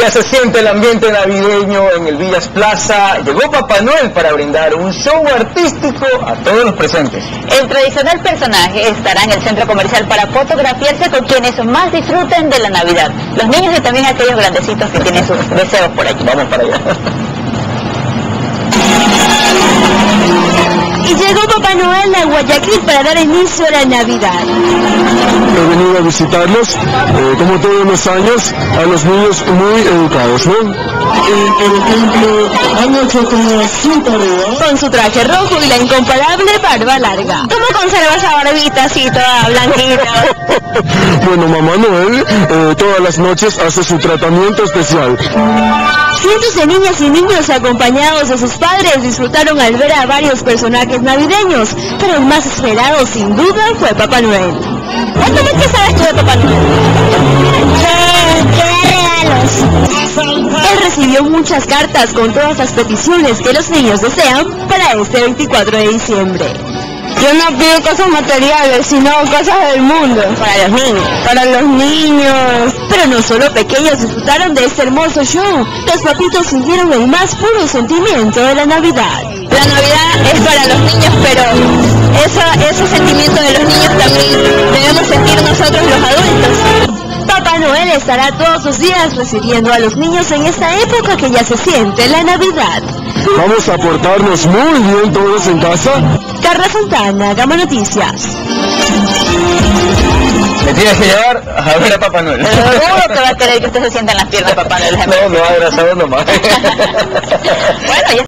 Ya se siente el ambiente navideño en el Villas Plaza. Llegó Papá Noel para brindar un show artístico a todos los presentes. El tradicional personaje estará en el centro comercial para fotografiarse con quienes más disfruten de la Navidad. Los niños y también aquellos grandecitos que tienen sus deseos por allí. Vamos para allá. Y llegó Papá Noel a Guayaquil para dar inicio a la Navidad. He venido a visitarlos, como todos los años, a los niños muy educados, ¿no? Por ejemplo, han hecho como su tarea. Con su traje rojo y la incomparable barba larga. ¿Cómo conserva esa barbita así toda blanquita? Bueno, Mamá Noel todas las noches hace su tratamiento especial. Cientos de niñas y niños acompañados de sus padres disfrutaron al ver a varios personajes navideños, pero el más esperado sin duda fue Papá Noel. Cuéntame, ¿qué sabes tú de Papá Noel? Que da regalos. Él recibió muchas cartas con todas las peticiones que los niños desean para este 24 de diciembre. Yo no pido cosas materiales, sino cosas del mundo. Para los niños. Para los niños. Pero no solo pequeños disfrutaron de este hermoso show. Los papitos sintieron el más puro sentimiento de la Navidad. La Navidad es para los niños, pero ese sentimiento de los niños también debemos sentir nosotros los adultos. Papá Noel estará todos los días recibiendo a los niños en esta época que ya se siente la Navidad. Vamos a portarnos muy bien todos en casa. Carla Santana, Gama Noticias. Me tienes que llevar a ver a Papá Noel. Pero seguro que va a querer que usted se sienta en las piernas de Papá Noel. No, abrazado nomás. Bueno, ya